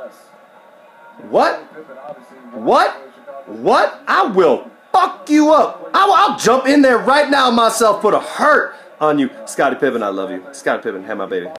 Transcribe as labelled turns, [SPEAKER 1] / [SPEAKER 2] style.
[SPEAKER 1] What? What? What? I will fuck you up. I'll jump in there right now myself, put a hurt on you. Scottie Pippen, I love you. Scottie Pippen, have my baby.